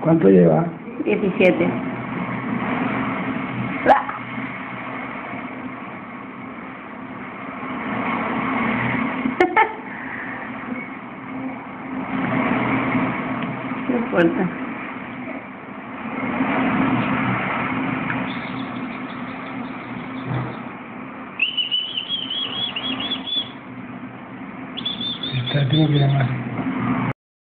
¿Cuánto lleva? 17. No importa. Esta tiene que llamar.